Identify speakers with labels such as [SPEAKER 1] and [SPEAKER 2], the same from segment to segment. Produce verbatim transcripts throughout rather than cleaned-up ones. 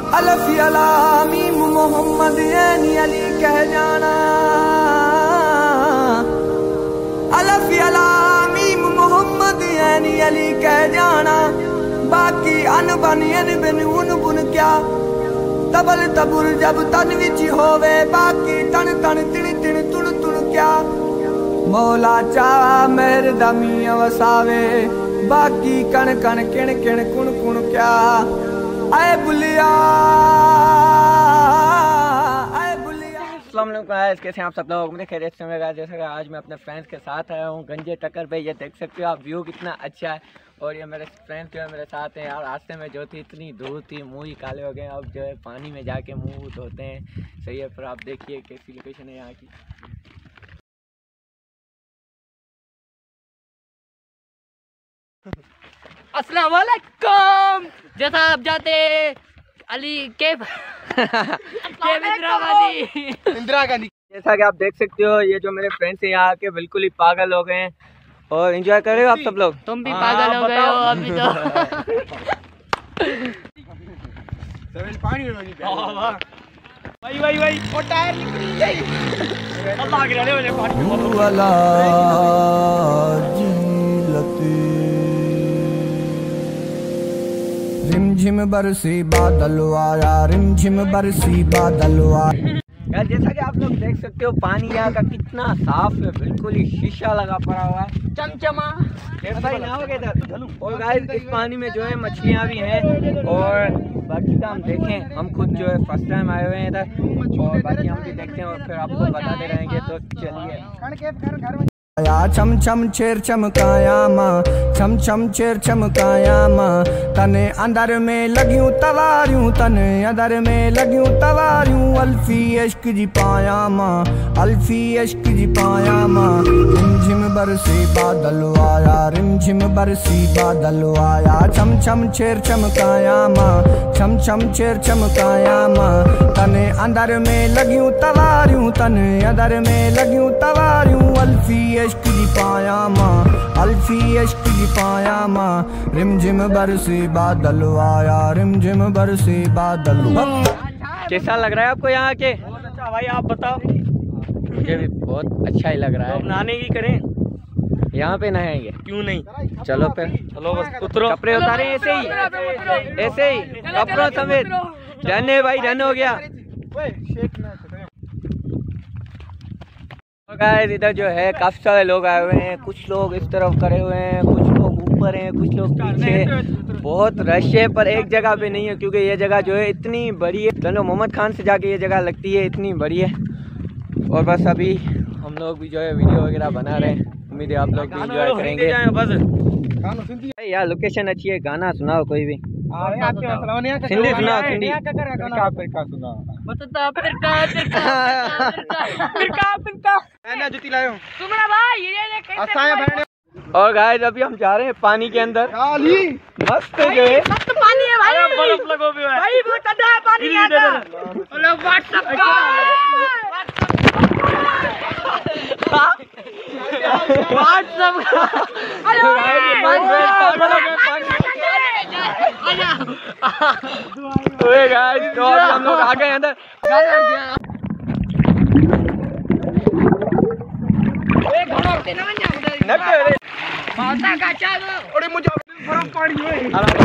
[SPEAKER 1] अलफी अला meme Mohammad Anne Ali कह जाना, अलफी अला मीम मोहम्मद ऐनी अली कह जाना। बाकी अन बन अन बिन उन बुन क्या, तबल तबुर जब तन विच होवे, बाकी तन तन तिन तिन तुन तुन क्या। मौला चा मेर दमी वसावे, बाकी कण कण किण किण कुण कुण क्या। आए बुलिया आए बुलिया। अस्सलाम वालेकुम गाइस, कैसे हैं आप सब लोग? मुझे खैरियत से होगा। जैसे कि आज मैं अपने फ्रेंड्स के साथ आया हूँ गंजे टक्कर पे। ये देख सकते हो आप, व्यू कितना अच्छा है। और ये मेरे फ्रेंड्स जो है मेरे साथ हैं यार। रास्ते में जो थी इतनी धूल थी, मुँह ही काले हो गए। अब जो है पानी में जाके मुँह धोते हैं। सही है, फिर आप देखिए कैसी लोकेशन है यहाँ की।
[SPEAKER 2] अस्सलाम वालेकुम। जैसा आप जाते अली के इंदिरा गांधी
[SPEAKER 1] इंदिरा गांधी। जैसा कि आप देख सकते हो, ये जो मेरे फ्रेंड्स हैं यहाँ के बिल्कुल ही पागल हो गए हैं। और एंजॉय कर रहे हो आप सब लोग?
[SPEAKER 2] तुम भी पागल हो गए हो अभी तो।
[SPEAKER 3] भाई भाई भाई वो टायर निकल गई। अल्लाह के रहने वाले पानी में
[SPEAKER 1] वाला जीलती रिमझिम बरसी बादल आया, रिमझिम बरसी बादल आया। यार जैसा कि आप लोग देख सकते हो, पानी यहाँ का कितना साफ है, बिल्कुल ही शीशा लगा पड़ा हुआ है, चमचमा। और गाइस इस पानी में जो है मछलियाँ भी हैं। और बाकी का हम देखें, हम खुद जो है फर्स्ट टाइम आए हुए हैं इधर, और बाकी हम भी देखते हैं और फिर आपको बताते रहेंगे। तो चलिए। छम छम छेर चमकाया माँ, छम छम छेर चमकाया माँ। तने अंदर में लगियूं तवारियूं, तने अंदर में लगियूं तवारियूं। अल्फी इश्क जी पाया माँ, अल्फी इश्क जी पाया माँ। रिमझिम बरसी बादल आया, रिमझिम बरसी बादल आया। छम छम छेर चमकाया माँ, छम छम छेर चमकाया माँ। तने अंदर में लगियूं तवारियूं, तने अंदर में लगियूं तवारियूं। अल्फी इश्क जी पाया माँ, अल्फी इश्क जी पाया माँ। रिमझिम बरसी बादल आया, रिमझिम बरसी बादल। कैसा लग रहा है आपको यहाँ के?
[SPEAKER 3] बहुत अच्छा भाई, आप बताओ।
[SPEAKER 1] मुझे भी बहुत अच्छा ही लग रहा है।
[SPEAKER 3] तो नहाने की करें?
[SPEAKER 1] यहाँ पे नहाएंगे?
[SPEAKER 3] क्यों नहीं,
[SPEAKER 1] चलो फिर।
[SPEAKER 3] चलो बस उतरो।
[SPEAKER 1] कपड़े उतारे ऐसे ही, ऐसे ही कपड़ों समेत। डन है भाई, डन हो गया। गाइस इधर जो है काफी सारे लोग आए हुए हैं। कुछ लोग इस तरफ खड़े हुए हैं, कुछ लोग ऊपर हैं, कुछ लोग पीछे। बहुत रश है, पर एक जगह पे नहीं है, क्योंकि ये जगह जो है इतनी बड़ी है। चलो मोहम्मद खान से जाके ये जगह लगती है, इतनी बड़ी है। और बस अभी हम लोग भी जो है वीडियो वगैरह बना रहे हैं। उम्मीद है आप लोग भी एंजॉय करेंगे।
[SPEAKER 3] बस
[SPEAKER 1] यार लोकेशन अच्छी है, गाना सुनाओ कोई भी।
[SPEAKER 3] सिंधी
[SPEAKER 1] सुनाओ, सिंधी।
[SPEAKER 3] जुती लायो
[SPEAKER 2] तुम्हारा भाई ये कैसे?
[SPEAKER 1] और गाइस अभी हम जा रहे हैं पानी के अंदर। मस्त जो है,
[SPEAKER 2] मस्त पानी है भाई,
[SPEAKER 3] बर्फ लगो भी है
[SPEAKER 2] भाई बहुत ठंडा है पानी यहाँ का। लोग व्हाट्सएप व्हाट्सएप
[SPEAKER 1] गाइस तो अभी हम लोग आ गए अंदर।
[SPEAKER 3] अरे मुझे बर्फ पानी है।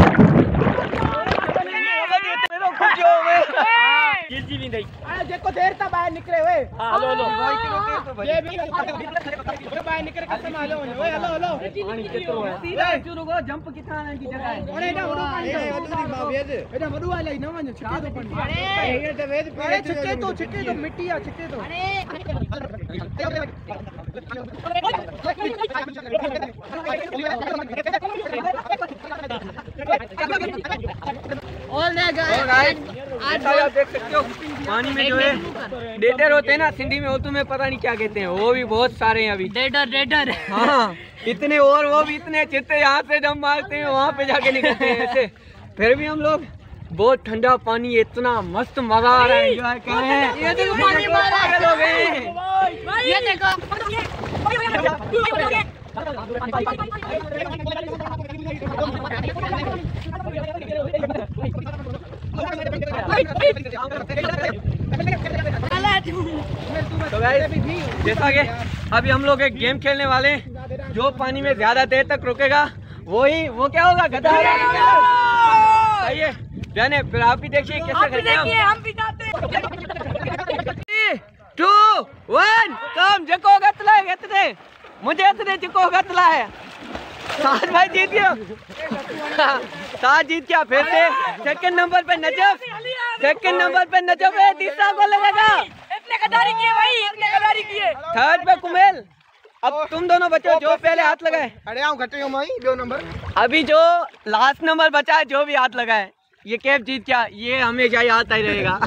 [SPEAKER 3] गिरजी भी नहीं।
[SPEAKER 2] देखो देर तक बाहर निकले हुए।
[SPEAKER 3] हेलो हेलो
[SPEAKER 2] ये भी बाहर निकल के संभालो। ओए हेलो हेलो सीधा रुको, जंप कितना आने की जगह है। अरे ना वडो पानी है, एडा वडो वाला ही ना वने छिके तो पानी। अरे ये तो वेद अरे छिके तो छिके तो मिट्टी है, छिके तो। और गाइस आज
[SPEAKER 1] आप देख सकते हो पानी में जो है डेटर होते हैं ना, सिंधी में वो तुम्हें पता नहीं क्या कहते हैं, वो भी बहुत सारे हैं अभी।
[SPEAKER 2] डेडर डेडर
[SPEAKER 1] हाँ इतने, और वो भी इतने चित्ते यहाँ से जब मारते हैं वहाँ पे जाके निकलते हैं ऐसे। फिर भी हम लोग, बहुत ठंडा पानी, इतना मस्त मजा आ रहा है, एंजॉय कर रहे हैं।
[SPEAKER 2] ये देखो पानी मार
[SPEAKER 1] पागल हो गए हैं।
[SPEAKER 2] ये देखो
[SPEAKER 1] तो गाइस जैसा कि अभी हम लोग एक गेम खेलने वाले हैं, जो पानी में ज्यादा देर तक रुकेगा वही वो क्या होगा, गधा। सही है जाने, फिर आप भी देखिए कैसे खेलते हैं हम भी जाते हैं। टू वन कम जको गतला है गतले मुझे इतने जको गतला है। साथ भाई जीत गया, साथ जीत गया फिर से। सेकंड नंबर पे नजफ, सेकंड नंबर पे नजफ है, तीसरा को लगेगा।
[SPEAKER 2] इतने गदारी किए भाई, इतने गदारी किए।
[SPEAKER 1] थर्ड पे कुमेल। अब तुम दोनों बचो जो पहले हाथ लगाए।
[SPEAKER 3] अरे आओ घटे हो माई दो नंबर।
[SPEAKER 1] अभी जो लास्ट नंबर बचा है, जो भी हाथ लगाए ये कैप जीत गया, ये हमेशा याद ही रहेगा।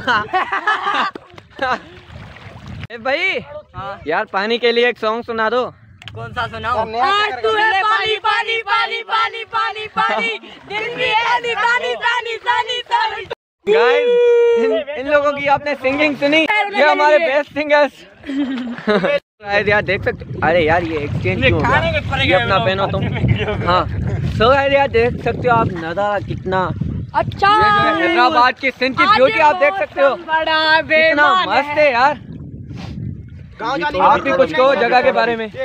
[SPEAKER 1] ए भाई यार पानी के लिए एक सॉन्ग सुना दो।
[SPEAKER 2] कौन सा सुनाओ? आज तू है पानी पानी पानी पानी पानी पानी दिल की पानी पानी पानी पानी पानी।
[SPEAKER 1] गाइस इन, इन लोगों की आपने सिंगिंग सुनी, ये हमारे बेस्ट सिंगर्स। यार देख सकते, अरे यार ये एक्सचेंज क्यों हो गया? ये अपना पहनो तुम। हाँ सो यार देख सकते हो आप नजारा कितना
[SPEAKER 2] अच्छा,
[SPEAKER 1] हैदराबाद की सीन की ब्यूटी आप देख सकते हो, कितना मस्त है यार। आप भी कुछ कहो जगह के बारे में।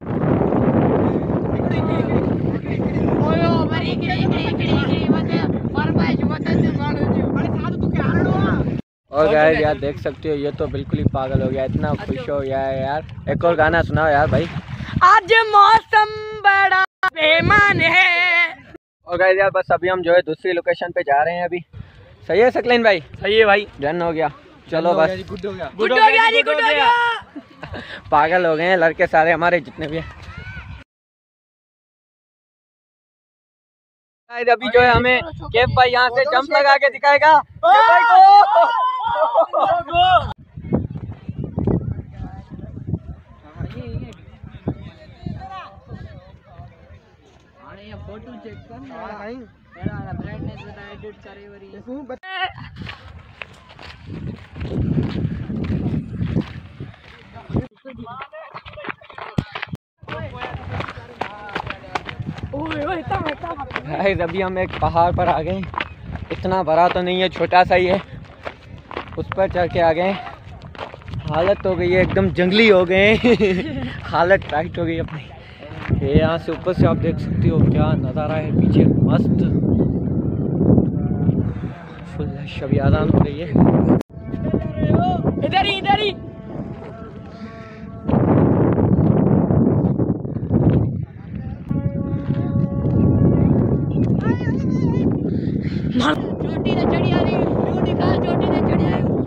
[SPEAKER 1] और गाइस यार देख सकते हो ये तो बिल्कुल ही पागल हो गया, इतना खुश हो गया है यार। एक और गाना सुनाओ यार भाई।
[SPEAKER 2] आज मौसम बड़ा बेमान है।
[SPEAKER 1] और गाइस यार बस अभी हम जो है दूसरी लोकेशन पे जा रहे हैं अभी। सही है सकलेन भाई?
[SPEAKER 3] सही है भाई,
[SPEAKER 1] डन हो गया। चलो बस
[SPEAKER 3] गुड हो गया,
[SPEAKER 2] गुड हो गया जी, गुड हो गया।
[SPEAKER 1] पागल हो गए हैं लड़के सारे हमारे जितने भी हैं। अभी जो है हमें केफ भाई यहाँ से जंप लगा के दिखाएगा। केफ भाई को फोटो चेक कर ब्राइटनेस बता एडिट करे वरी। गाइस अभी हम एक पहाड़ पर आ गए, इतना बड़ा तो नहीं है, छोटा सा ही है। उस पर चढ़ के आ गए, हालत हो गई है एकदम जंगली हो गए। हालत टाइट हो गई अपनी। ये यहाँ से ऊपर से आप देख सकते हो क्या नज़ारा है पीछे, मस्त फुल शब आज़ान हो रही है।
[SPEAKER 2] इधर ही इधर ही चोटी से चढ़ी आ रही, व्यू दिखा, चोटी से चढ़ी आ रही।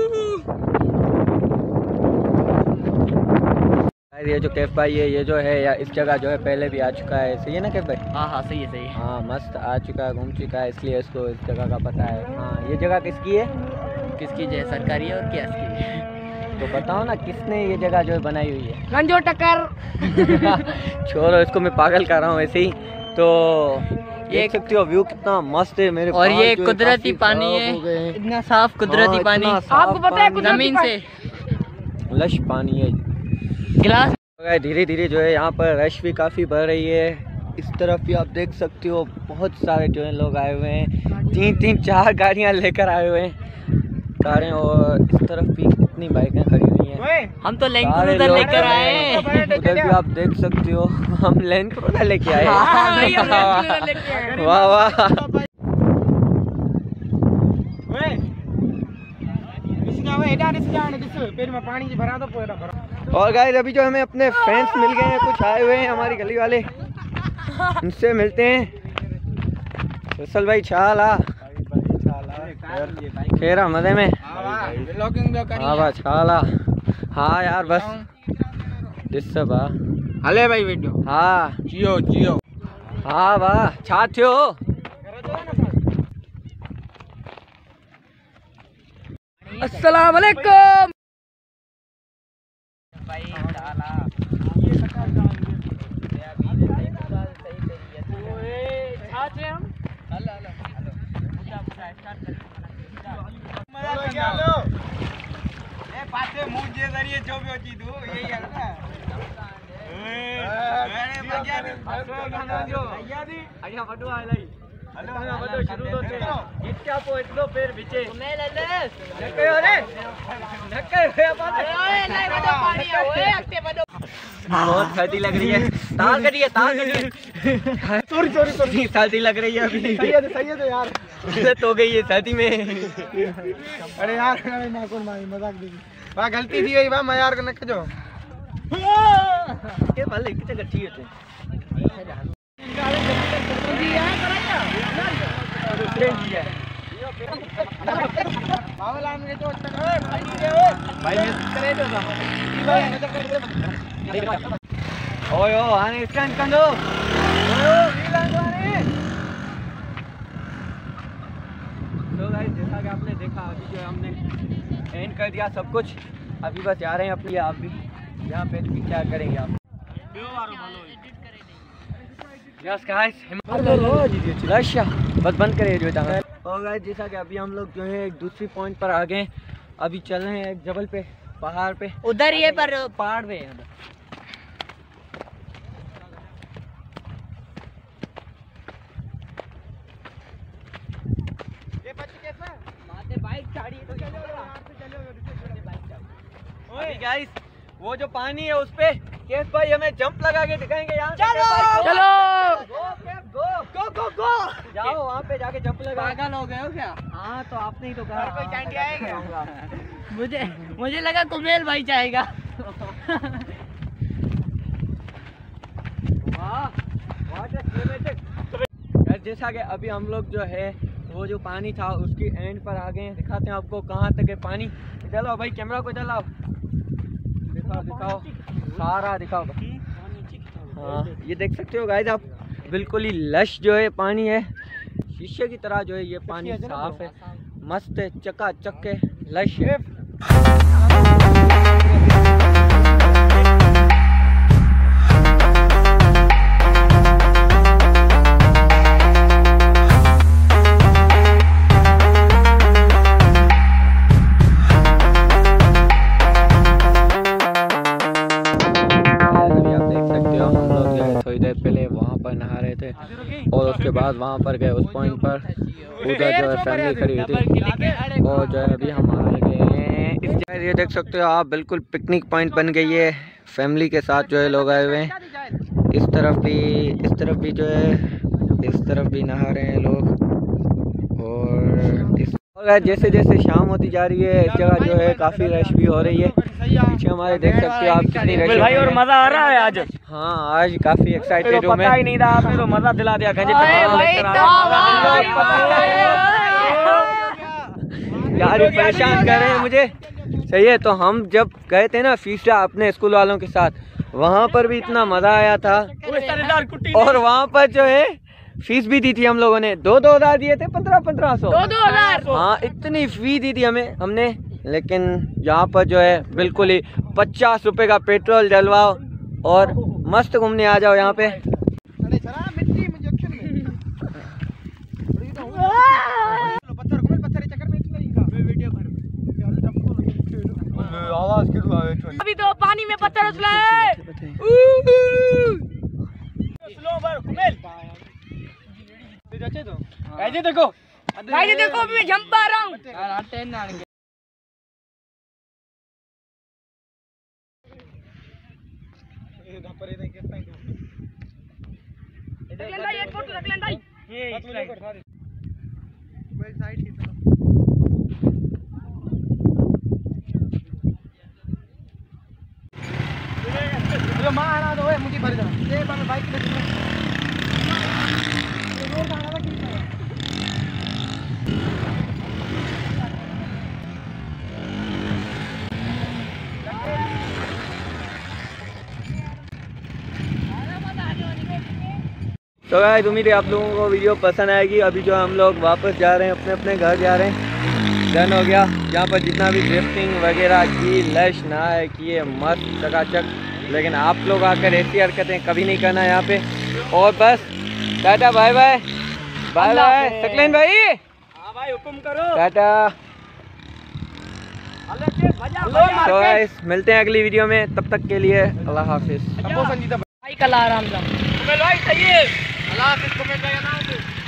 [SPEAKER 1] ये जो कैफ भाई है, ये जो है या इस जगह जो है पहले भी आ चुका है, सही है ना कैफ भाई?
[SPEAKER 3] हाँ हाँ सही है, सही है।
[SPEAKER 1] हाँ मस्त आ चुका है, घूम चुका है, इसलिए इसको इस जगह का पता है। हाँ ये जगह किसकी है?
[SPEAKER 3] किसकी जो है सरकारी है और क्या इसकी है?
[SPEAKER 1] तो बताओ ना किसने ये जगह जो है बनाई हुई है?
[SPEAKER 2] रंजो टक्कर।
[SPEAKER 1] छोड़ो इसको, मैं पागल कर रहा हूँ ऐसे ही। तो देख सकते हो व्यू कितना मस्त है मेरे।
[SPEAKER 3] और ये कुदरती पानी है, इतना साफ कुदरती पानी,
[SPEAKER 2] आपको पता है
[SPEAKER 3] जमीन से
[SPEAKER 1] लश पानी है।
[SPEAKER 3] गिलास
[SPEAKER 1] धीरे धीरे जो है यहाँ पर रश भी काफ़ी बढ़ रही है। इस तरफ भी आप देख सकते हो बहुत सारे जो है लोग आए हुए हैं, तीन तीन चार गाड़ियाँ लेकर आए हुए हैं कारें, और इस तरफ भी कितनी बाइकें खड़ी हुई हैं।
[SPEAKER 3] हम तो लैंड क्रूजर लेकर आए हैं।
[SPEAKER 1] उधर भी आप देख सकते हो हम लैंड क्रूजर लेके आए हैं। वाह वाह। और गाइस अभी जो हमें अपने फ्रेंड्स मिल गए हैं, कुछ आए हुए हैं हमारी गली वाले, उनसे मिलते हैं। फसल भाई छाला खेरा मजे में। हाँ बा छाला। हाँ यार बस जिससे बा
[SPEAKER 3] हले भाई वीडियो।
[SPEAKER 1] हाँ
[SPEAKER 3] जियो जियो।
[SPEAKER 1] हाँ वाह छा थियो।
[SPEAKER 2] अस्सलाम वालेकुम।
[SPEAKER 1] शुरू तो इसके आपको एक दो पैर पीछे मैं ले ले नके हो रे नके हो बात ओए नहीं बड़ो पानी ओए अक्ते बड़ो बहुत सर्दी लग रही है तार करिए तार करिए सॉरी सॉरी सॉरी सर्दी लग रही है अभी सही है सही है तो यार तो गई है सर्दी में
[SPEAKER 2] अरे यार अरे ना कौन मारी मजाक दे वाह गलती थी भाई वाह मैं यार कने जो
[SPEAKER 1] के भले किते गठी है
[SPEAKER 2] बावलान में तो
[SPEAKER 1] भाई मैं करे तो ओए ओ आने स्टैंड कर दो ओए ओ वीलान आने तो गाइस जैसा कि आपने देखा अभी जो हमने एंड कर दिया सब कुछ अभी बस जा रहे हैं अपनी आप भी यहाँ पे क्या करेंगे आप यस गाइस रशिया बस बंद करें जो था और गाइस जैसा कि अभी हम लोग जो है एक दूसरी पॉइंट पर आ गए अभी चल रहे हैं एक जबल पे पहाड़ पे
[SPEAKER 4] उधर ही है पर पहाड़ पे
[SPEAKER 2] ये बच्चे कैसा
[SPEAKER 4] माते बाइक गाड़ी तो
[SPEAKER 1] ओए गाइस वो जो पानी है उस पे केस भाई हमें जंप लगा के दिखाएंगे यहाँ
[SPEAKER 4] चलो चलो
[SPEAKER 1] गो केस गो गो गो गो जाओ वहाँ पे जाके जंप लगा
[SPEAKER 4] पागल हो गए हो क्या?
[SPEAKER 1] हाँ तो आपने ही तो कहा
[SPEAKER 2] कोई कैंडी आएगा
[SPEAKER 4] मुझे मुझे लगा कुमेल भाई जाएगा
[SPEAKER 1] जैसा कि अभी हम लोग जो है वो जो पानी था उसकी एंड पर आ गए हैं दिखाते हैं आपको कहाँ तक है पानी चलो भाई कैमरा को चलाओ दिखाओ दिखाओ सारा दिखाओ हाँ ये देख सकते हो गाइस आप बिल्कुल ही लश जो है पानी है शीशे की तरह जो है ये पानी साफ है मस्त है चकाचक है लश है पहले वहाँ पर नहा रहे थे और उसके बाद वहाँ पर गए उस पॉइंट पर उधर जो है फैमिली खड़ी हुई थी और जो है अभी हम आ गए हैं इस जगह ये देख सकते हो आप बिल्कुल पिकनिक पॉइंट बन गई है फैमिली के साथ जो है लोग आए हुए हैं इस तरफ भी इस तरफ भी जो है इस तरफ भी नहा रहे हैं लोग और इस और जैसे जैसे शाम होती जा रही है इस जगह जो है काफ़ी रश भी हो रही है पीछे हमारे देख सकते हो आप कितनी रश
[SPEAKER 3] भाई और मजा आ रहा है आज
[SPEAKER 1] हाँ आज काफ़ी एक्साइटेड हूँ
[SPEAKER 3] पता ही नहीं था आपने तो मजा दिला दिया गंजे
[SPEAKER 1] यार ये परेशान कर रहे हैं मुझे सही है तो हम जब गए थे ना फीसटा अपने स्कूल वालों के साथ वहाँ पर भी इतना मज़ा आया था और वहाँ पर जो है फीस भी दी थी हम लोगों ने दो दो हजार दिए थे पंद्रह पंद्रह सौ
[SPEAKER 4] दो दो हजार
[SPEAKER 1] हाँ इतनी फी दी थी हमें हमने लेकिन यहाँ पर जो है बिल्कुल ही पचास रुपए का पेट्रोल डलवाओ और मस्त घूमने आ जाओ यहाँ पे
[SPEAKER 4] अभी तो पानी में पत्थर उछला है
[SPEAKER 3] ऐसे देखो
[SPEAKER 4] गाइस देखो मैं जंप आ रहा हूँ एक फोटो रख लें भाई
[SPEAKER 2] जो मां आना तो मुझे भर जाना ये मैं बाइक पे रोड आना था कि
[SPEAKER 1] तो गाइस उम्मीद है आप लोगों को वीडियो पसंद आएगी अभी जो हम लोग वापस जा रहे हैं अपने अपने घर जा रहे हैं डन हो गया यहाँ पर जितना भी ड्रिफ्टिंग वगैरह की लश ना है किए मस्त चकाचक लेकिन आप लोग आकर ऐसी हरकतें कभी नहीं करना यहाँ पे और बस tata bye bye bye bye Saqlain भाई
[SPEAKER 3] हाँ भाई हुक्म करो
[SPEAKER 1] टाटा तो गाइस मिलते हैं अगली वीडियो में तब तक के लिए अल्लाह हाफिज
[SPEAKER 4] भाई कल आराम से
[SPEAKER 3] भाई सही है अल्लाह हाफिज कमेंट करना